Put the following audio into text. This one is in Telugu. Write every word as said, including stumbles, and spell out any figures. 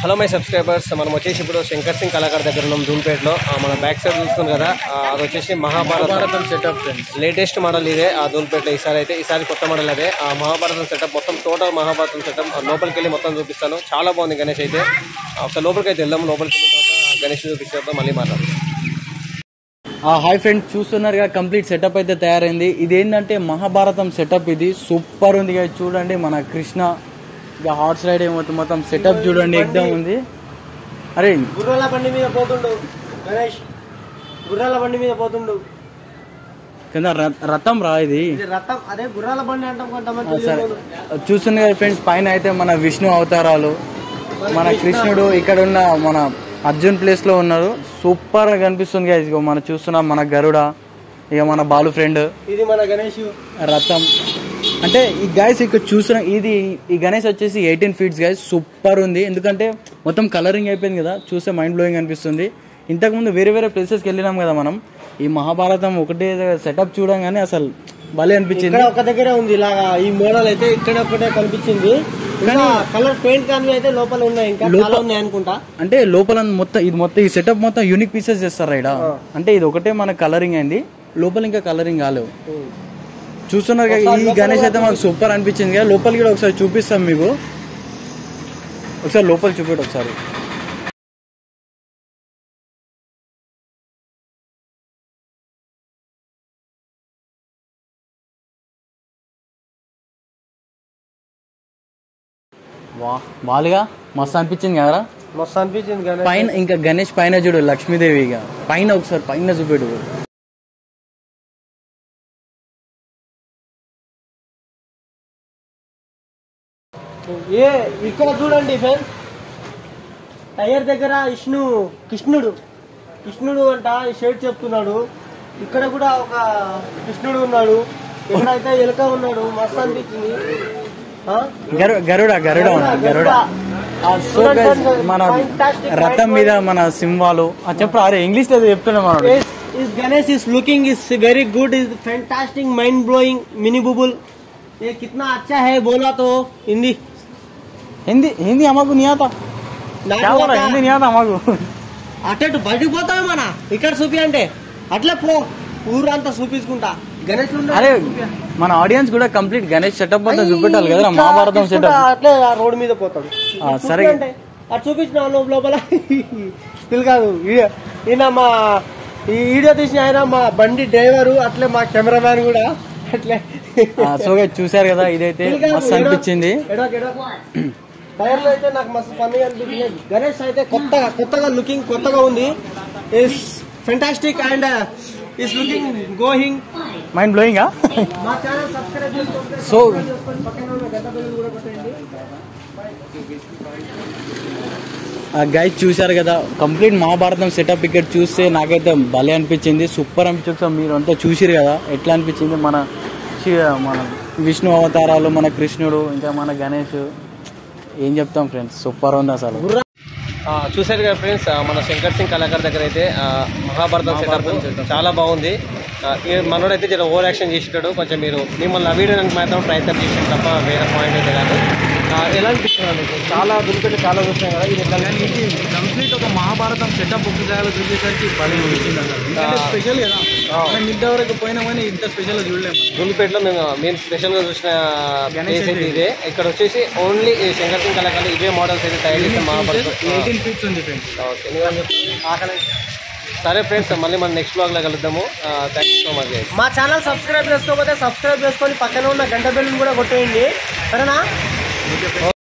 హలో మై సబ్స్క్రైబర్స్, మనం వచ్చేసి ఇప్పుడు శంకర్ సింగ్ కళాకార్ దగ్గర ఉన్నాం ధూల్పేటలో. మన బ్యాక్ సైడ్ చూస్తుంది కదా, అది వచ్చేసి మహాభారతం సెటప్ లేటెస్ట్ మోడల్ ఇదే ఆ ధూల్పేటలో. ఈసారి అయితే ఈసారి కొత్త మోడల్ అదే ఆ మహాభారతం సెటప్, మొత్తం టోటల్ మహాభారతం సెటప్. లోపలికి వెళ్ళి మొత్తం చూపిస్తాను. చాలా బాగుంది గణేష్ అయితే. ఒకసారి లోపలికి అయితే వెళ్దాం. లోపలికి వెళ్ళిన తర్వాత గణేష్ చూపించేద్దాం, మళ్ళీ మాట్లాడదాం. హాయ్ ఫ్రెండ్స్, చూస్తున్నారుగా కంప్లీట్ సెటప్ అయితే తయారైంది. ఇది ఏంటంటే మహాభారతం సెటప్. ఇది సూపర్ ఉంది కదా, చూడండి. మన కృష్ణ ఇక హార్స్ రైడ్ ఏమవుతుంది, మొత్తం సెటప్ చూడండి, ఎగ్దమ్ ఉంది. అరే గుర్రాల బండి మీద పోతుండు గణేష్, గుర్రాల బండి మీద పోతుండు కింద రథం రా, ఇది రథం. అదే గుర్రాల బండి అంటాం కొంతమంది. సరే, చూస్తుంది కదా ఫ్రెండ్స్, పైన అయితే మన విష్ణు అవతారాలు, మన కృష్ణుడు ఇక్కడ ఉన్న మన అర్జున్ ప్లేస్ లో ఉన్నారు. సూపర్ గా కనిపిస్తుంది కదా. ఇదిగో మనం చూస్తున్నాం మన గరుడ, ఇక మన బాలు ఫ్రెండ్, ఇది మన గణేష్ రథం. అంటే ఈ గైస్ ఇక్కడ చూసిన ఇది ఈ గణేష్ వచ్చేసి ఎయిటీన్ ఫీట్స్ గైస్. సూపర్ ఉంది, ఎందుకంటే మొత్తం కలరింగ్ అయిపోయింది కదా, చూస్తే మైండ్ బ్లోయింగ్ అనిపిస్తుంది. ఇంతకుముందు వేరే వేరే ప్లేసెస్కి వెళ్ళినాం కదా మనం. ఈ మహాభారతం ఒకటే సెటప్ చూడంగానే అసలు భలే అనిపించింది. ఒక దగ్గరే ఉంది ఇలాగా ఈ మోడల్ అయితే, ఇక్కడ ఒకటే కనిపించింది. కలర్ పెయింట్ కానీ అయితే లోపల ఉన్నాయి, ఇంకా చాలా ఉన్నాయి అనుకుంటా. అంటే లోపల మొత్తం ఇది మొత్తం ఈ సెటప్ మొత్తం యూనిక్ పీసెస్ చేస్తారు ఇక్కడ. అంటే ఇది ఒకటే మన కలరింగ్ అయింది, లోపల ఇంకా కలరింగ్ కాలేవు. చూస్తున్నారు కదా, ఈ గణేష్ అయితే మాకు సూపర్ అనిపించింది కదా. లోపలికి కూడా ఒకసారి చూపిస్తాం మీకు. ఒకసారి లోపల చూపెట్టు ఒకసారి. వా బాలుగా మస్తు అనిపించింది కదరా, మస్తు అనిపించింది. పైన ఇంకా గణేష్ పైన చూడు, లక్ష్మీదేవి ఇక పైన ఒకసారి పైన చూపెట్టు. ఏ ఇక్కడ చూడండి ఫ్రెండ్స్, టైర్ దగ్గర విష్ణు కృష్ణుడు కృష్ణుడు అంట షేడ్ చెప్తున్నాడు. ఇక్కడ కూడా ఒక కృష్ణుడు ఉన్నాడు, ఇక్కడైతే ఎలుక ఉన్నాడు. మస్తు అనిపించింది. గరుడ గరుడ గరుడ మన రథం మీద మన సింహాలు చెప్పు. అరే ఇంగ్లీష్ లో చెప్తున్నా మనం. Ganesh is looking is very good, is fantastic, mind blowing, mini बुबुल. ये कितना अच्छा है बोला तो हिंदी हिंदी हिंदी हमारे नहीं आता. क्या बोला, हिंदी नहीं आता हमारे. అటు బయటకు పోతామే మన ఇక్కడ చూపి అంటే అట్లా పో ఊరంతా చూపించుకుంటా. గణేష్ అరే మన ఆడియన్స్ కూడా కంప్లీట్ గణేష్ సెటప్ అంతా చూపెట్టాలి కదా, మహాభారతం సెటప్. అట్లే రోడ్ మీద పోతాడు. సరే అంటే అటు చూపించిన లోపల స్టిల్ కాదు. ఈయన మా ఈ వీడియో తీసిన ఆయన మా బండి డ్రైవరు, అట్లే మా కెమెరామ్యాన్ కూడా అట్లే. సో చూసారు కదా, ఇదైతే మస్తు అనిపించింది. టైర్ లో అయితే నాకు మస్తు ఫన్నీగా అనిపించింది. గణేష్ అయితే కొత్తగా కొత్తగా లుకింగ్ కొత్తగా ఉంది. Is fantastic and is looking going mind blowing. మా ఛానల్ సబ్స్క్రైబ్ చేసుకోండి. సో పక్కన ఉన్న గంట బెల్ కూడా కొట్టండి. గైస్ చూశారు కదా, కంప్లీట్ మహాభారతం సెటప్ ఇక్కడ చూస్తే నాకైతే భలే అనిపించింది, సూపర్ అనిపించింది. మీరు అంతా చూసిరు కదా ఎట్లా అనిపించింది. మన మన విష్ణు అవతారాలు, మన కృష్ణుడు, ఇంకా మన గణేష్, ఏం చెప్తాం ఫ్రెండ్స్, సూపర్ ఉంది అసలు. చూసారు కదా ఫ్రెండ్స్, మన శంకర్ సింగ్ కళాకార్ దగ్గర అయితే మహాభారతం సెటప్ చాలా బాగుంది. మనోడైతే జర ఓవర్ యాక్షన్ చేసేటాడు కొంచెం. మీరు మిమ్మల్ని నవ్వేయడానికి మాత్రం ప్రయత్నం చేసాను తప్ప వేరే పాయింట్ అయితే కాదు. ఎలా అనిపిస్తుంది మీకు? చాలా దుర్పెట్టి చాలా చూస్తాం కదా, ఇది ఎట్లా కంప్లీట్ ఒక మహాభారతం సెటప్ ఒక జాగాలో చూసేసరికి భలే అనిపించింది అసలు. స్పెషల్ కదా, మేము ఇంతవరకు పోయినా కానీ ఇంత స్పెషల్ చూడలేము. దుల్పేటలో మేము మేము స్పెషల్గా చూసిన ప్లేస్ అయితే ఇదే. ఇక్కడ వచ్చేసి ఓన్లీ శంకర్ సింగ్ కళాకారులు ఇవే మోడల్స్ అయితే తయారు చేస్తే మహాభారతం ఎయిటీన్ ఫీట్స్ ఉంది ఫ్రెండ్స్. ఓకే, సరే ఫ్రెండ్స్, మళ్ళీ మనం నెక్స్ట్ బ్లాగ్ లో కలుద్దాము. Thank you so much. మా ఛానల్ సబ్స్క్రైబ్ చేసుకోకపోతే సబ్స్క్రైబ్ చేసుకొని పక్కన ఉన్న గంట బెల్ కూడా కొట్టేయండి, సరేనా?